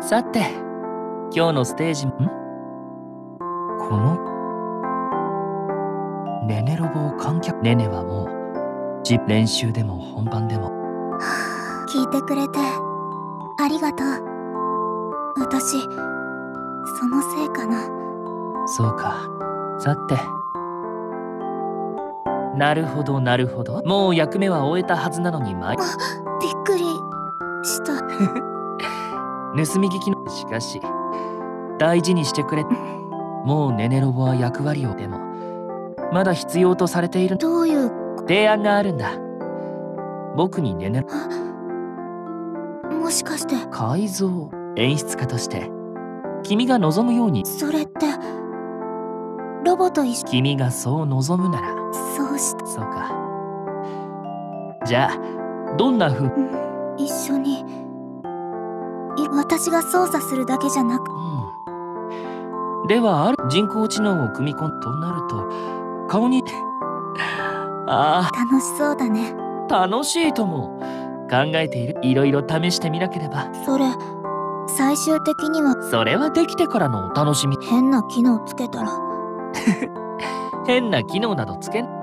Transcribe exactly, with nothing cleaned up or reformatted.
さて、今日のステージんこのネネロボを観客ネネはもうじ練習でも本番でも聞いてくれてありがとう。私そのせいかな。 そうか。さて、なるほどなるほど。もう役目は終えたはずなのに毎あ、びっくりした。 盗み聞きのしかし大事にしてくれ。もうネネロボは役割をでもまだ必要とされている。 どういう提案があるんだ。僕にネネロもしかして改造演出家として君が望むように。 それってロボと一緒。 君がそう望むならそうしそうか。じゃあどんなふう、 うん、一緒にい私が操作するだけじゃなく、 うん、ではある人工知能を組み込んとなると顔にあ楽しそうだね。 あ楽しいとも考えている。いろいろ試してみなければ。 それ最終的にはそれはできてからのお楽しみ。 変な機能つけたら変な機能などつけん。